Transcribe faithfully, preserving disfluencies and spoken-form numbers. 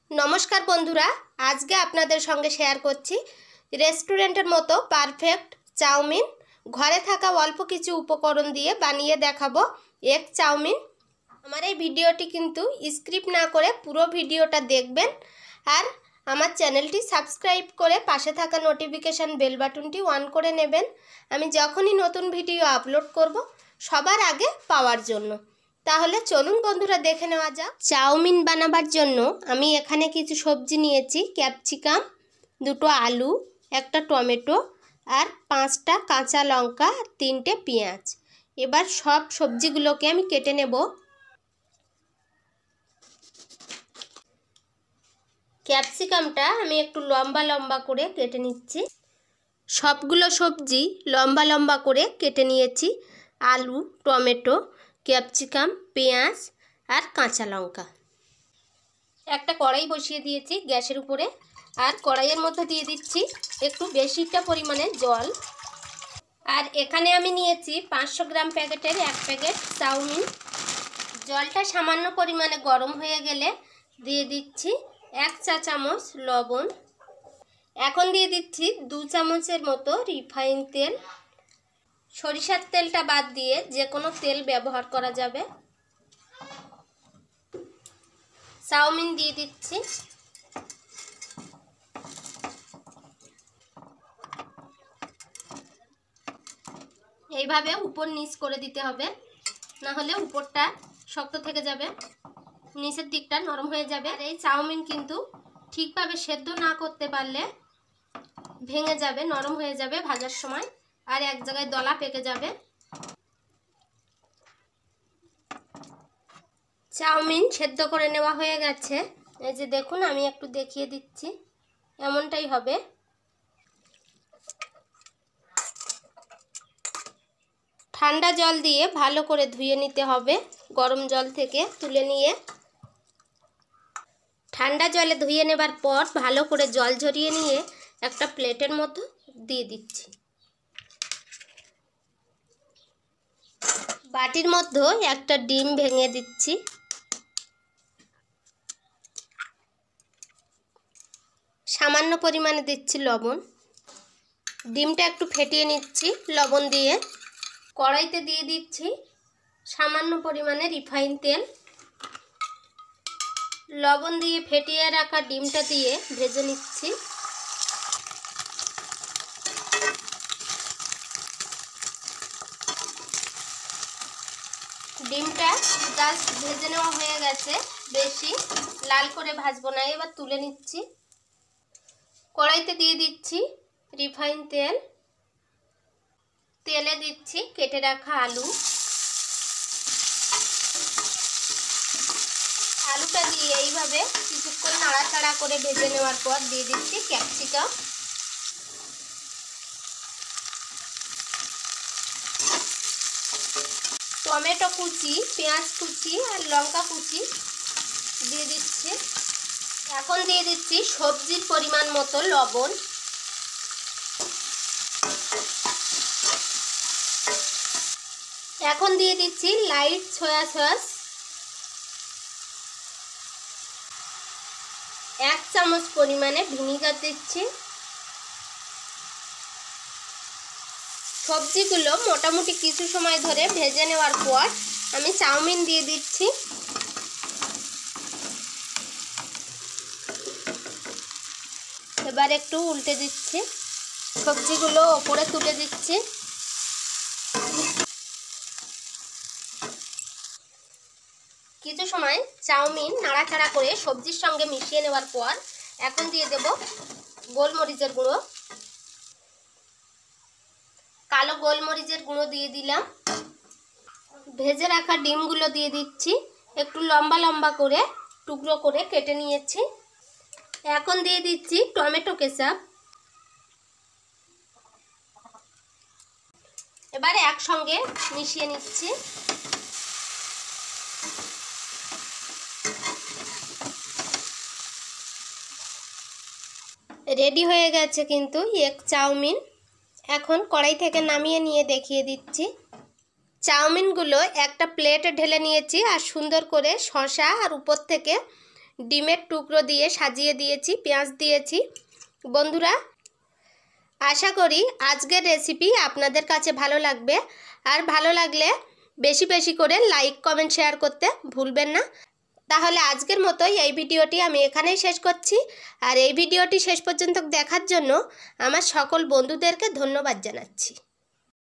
নমস্কার বন্ধুরা, আজকে আপনাদের সঙ্গে শেয়ার করছি রেস্টুরেন্টের মতো পারফেক্ট চাউমিন। ঘরে থাকা অল্প কিছু উপকরণ দিয়ে বানিয়ে দেখাবো এগ চাউমিন। আমার এই ভিডিওটি কিন্তু স্ক্রিপ্ট না করে পুরো ভিডিওটা দেখবেন, আর আমার চ্যানেলটি সাবস্ক্রাইব করে পাশে থাকা নোটিফিকেশান বেল বাটনটি অন করে নেবেন, আমি যখনই নতুন ভিডিও আপলোড করব সবার আগে পাওয়ার জন্য। তাহলে চলুন বন্ধুরা দেখে নেওয়া যাক। চাউমিন বানাবার জন্য আমি এখানে কিছু সবজি নিয়েছি, ক্যাপসিকাম, দুটো আলু, একটা টমেটো আর পাঁচটা কাঁচা লঙ্কা, তিনটে পেঁয়াজ। এবার সব সবজিগুলোকে আমি কেটে নেব। ক্যাপসিকামটা আমি একটু লম্বা লম্বা করে কেটে নিচ্ছি। সবগুলো সবজি লম্বা লম্বা করে কেটে নিয়েছি। আলু, টমেটো, ক্যাপসিকাম, পেঁয়াজ আর কাঁচা লঙ্কা। একটা কড়াই বসিয়ে দিয়েছি গ্যাসের উপরে, আর কড়াইয়ের মধ্যে দিয়ে দিচ্ছি একটু বেশিটা পরিমাণে জল। আর এখানে আমি নিয়েছি পাঁচশো গ্রাম প্যাকেটের এক প্যাকেট চাউমিন। জলটা সামান্য পরিমাণে গরম হয়ে গেলে দিয়ে দিচ্ছি এক চা চামচ লবণ। এখন দিয়ে দিচ্ছি দু চামচের মতো রিফাইন তেল। সরিষার তেলটা বাদ দিয়ে যে কোনো তেল ব্যবহার করা যাবে। চাউমিন দিয়ে দিচ্ছি। এইভাবে উপর নিচ করে দিতে হবে, না হলে উপরটা শক্ত থেকে যাবে, নিচের দিকটা নরম হয়ে যাবে। আর এই চাউমিন কিন্তু ঠিকভাবে সেদ্ধ না করতে পারলে ভেঙে যাবে, নরম হয়ে যাবে ভাজার সময়, আর এক জায়গায় দলা পেকে যাবে। চাউমিন সেদ্ধ করে নেওয়া হয়ে গেছে। এই যে দেখুন, আমি একটু দেখিয়ে দিচ্ছি, এমনটাই হবে। ঠান্ডা জল দিয়ে ভালো করে ধুয়ে নিতে হবে, গরম জল থেকে তুলে নিয়ে। ঠান্ডা জলে ধুয়ে নেবার পর ভালো করে জল ঝরিয়ে নিয়ে একটা প্লেটের মধ্যে দিয়ে দিচ্ছি। বাটির মধ্যে একটা ডিম ভেঙে দিচ্ছি। সামান্য পরিমাণে দিচ্ছি লবণ। ডিমটা একটু ফেটিয়ে নিচ্ছি লবণ দিয়ে। কড়াইতে দিয়ে দিচ্ছি সামান্য পরিমাণে রিফাইন তেল। লবণ দিয়ে ফেটিয়ে রাখা ডিমটা দিয়ে ভেজে নিচ্ছি। ডিমটা জাস্ট ভেজে নেওয়া হয়ে গেছে, বেশি লাল করে ভাজবো না। এবার তুলে নিচ্ছি। কড়াইতে দিয়ে দিচ্ছি রিফাইন তেল। তেলে দিচ্ছি কেটে রাখা আলু। আলুটা দিয়ে এইভাবে কিছুক্ষণ নাড়াচাড়া করে ভেজে নেওয়ার পর দিয়ে দিচ্ছি ক্যাপসিকাম। টমেটো কুচি, পেঁয়াজ কুচি আর লঙ্কা কুচি দিয়ে দিচ্ছি। এখন দিয়ে দিচ্ছি সবজির পরিমাণ মতো লবণ। এখন দিয়ে দিচ্ছি লাইট সয়া সস। এক চামচ পরিমাণে ভিনিগার দিচ্ছি। সবজিগুলো মোটামুটি কিছু সময় ধরে ভেজে নেওয়ার পর আমি চাউমিন দিয়ে দিচ্ছি। এবার একটু উল্টে দিচ্ছি। সবজিগুলো ওপরে তুলে দিচ্ছি। কিছু সময় চাউমিন নাড়াচাড়া করে সবজির সঙ্গে মিশিয়ে নেওয়ার পর এখন দিয়ে দেব গোলমরিচের গুঁড়ো। কালো গোলমরিচের গুঁড়ো দিয়ে দিলাম। ভেজে রাখা ডিমগুলো দিয়ে দিচ্ছি, একটু লম্বা লম্বা করে টুকরো করে কেটে নিয়েছি। এখন দিয়ে দিচ্ছি টমেটো কেচাপ। এবারে একসঙ্গে মিশিয়ে নিচ্ছি। রেডি হয়ে গেছে কিন্তু এগ চাউমিন। এখন কড়াই থেকে নামিয়ে নিয়ে দেখিয়ে দিচ্ছি। চাউমিনগুলো একটা প্লেটে ঢেলে নিয়েছি, আর সুন্দর করে শসা আর উপর থেকে ডিমের টুকরো দিয়ে সাজিয়ে দিয়েছি, পেঁয়াজ দিয়েছি। বন্ধুরা, আশা করি আজকের রেসিপি আপনাদের কাছে ভালো লাগবে। আর ভালো লাগলে বেশি বেশি করে লাইক কমেন্ট শেয়ার করতে ভুলবেন না। তাহলে আজকের মতোই এই ভিডিওটি আমি এখানেই শেষ করছি। আর এই ভিডিওটি শেষ পর্যন্ত দেখার জন্য আমার সকল বন্ধুদেরকে ধন্যবাদ জানাচ্ছি।